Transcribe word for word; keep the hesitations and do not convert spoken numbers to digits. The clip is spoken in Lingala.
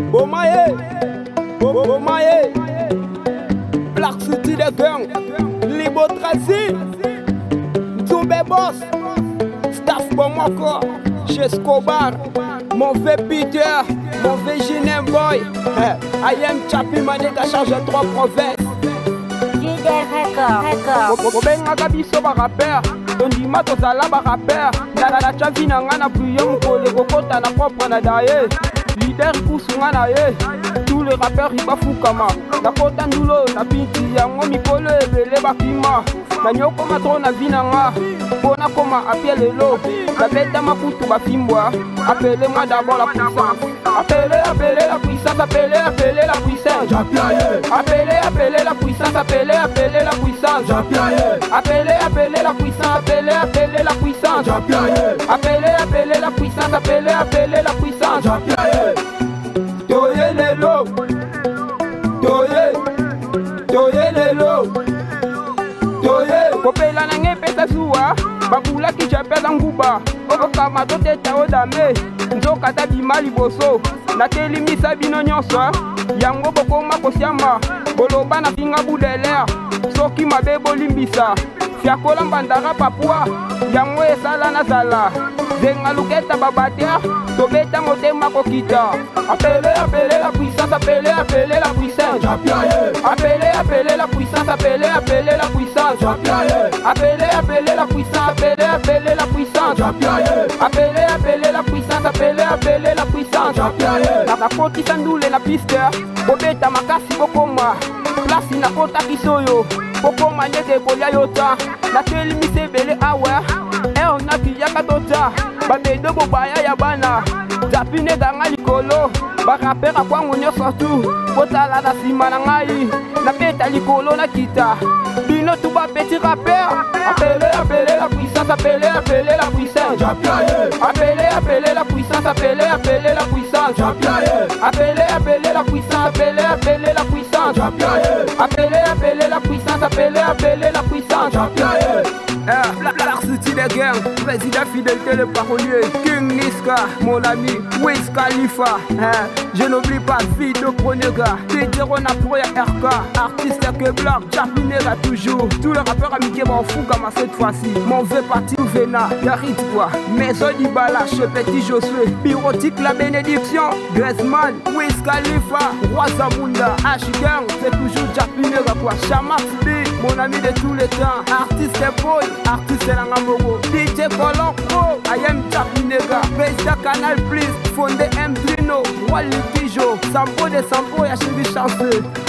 Bomaye, Bomaye, Black City de gang, Libo Tracy, Toumbe Boss, Staff Bomoko, chez Escobar, Mauvais Peter, Mauvais Ginem Boy, I am Chapi Maneka charge trois provinces. Fidel Record, Record. Obenga kabiso ba rapper, tondima tozala ba rapper. Nana la chavi na ngana puyo mkole kokota na propre na daye. Leader kusunga na ye, tous les rappeurs iba fukama. Na kota ndulo na pinti yango mikolo ebele bakima. Na nyoko matro na vinanga, bona koma apie lelo. Na beta makutu bafimbwa, appelez moi d'abord la puissance. Appelez, appelez la puissance, appelez, appelez la puissance. Appelez, appelez la puissance, appelez, appelez la puissance. Appelez, appelez la puissance, appelez, appelez la puissance. Appelez, appelez la puissance, appelez, appelez la puissance. Toye lelo, toye, toye lelo, toye. Kopela nange pesa zuwa, bakula kichapeza nguba. Okoka matote tao dame, nzoka tabima liboso. Natelimisa bino nyonso, yango bokoma kosiama. Boloba na finga budelea, soki mabe bolimbisa. Fiakola mbandara papua, yango esala na zala. Zenga luketa babatea, tobeta motema kokita. Appelez, appelez la puissance, appelez, appelez la puissance. Appelez, appelez la puissance, appelez, appelez la puissance. Appelez, appelez la puissance, appelez, appelez la puissance. Appelez, appelez la puissance, appelez, appelez la puissance. Na koti sandule na piste, bobeta makasi bokoma. Place na kota kisoyo, bokoma nyete kolia yota. Na telimise bele awa, e ona kiyaka tota. Babedo bobaya ya bana, zapine ganga likolo. Barapera kwangu nyonso tu, botala na sima na ngai. Na beta likolo na kita, bino tu ba petit rappeur. Appelez, appelez la puissance, appelez, appelez la puissance. Appelez, appelez la puissance, appelez, appelez la puissance. Appelez, appelez la puissance, appelez, appelez la puissance. Appelez, appelez la puissance, appelez, appelez la puissance. Black City de gang, président fidélité le parolier, King Niska, mon ami, Wiz Khalifa. Je n'oublie pas Fido Pronega, D J Rona Proya R K, artiste que Black, Chapinera toujours. Tous les rappeurs amitiés m'en fous comme à cette fois-ci. Mon veut parti ou Vena, Yarit quoi, Maison Dibala, chez Petit Josué, Pyrotique la bénédiction, Griezmann, Wiz Khalifa, Roi Zamunda, H-Gang, c'est toujours Chapinera quoi, Shamak B, mon ami de tous les temps, artiste boy, artiste Langamoro, D J Colon Pro, I am Chapinega, Président Canal Plus, Fondé M Drino, Wally Tijo, Sampo de Sampo, Yachibi Chanceux.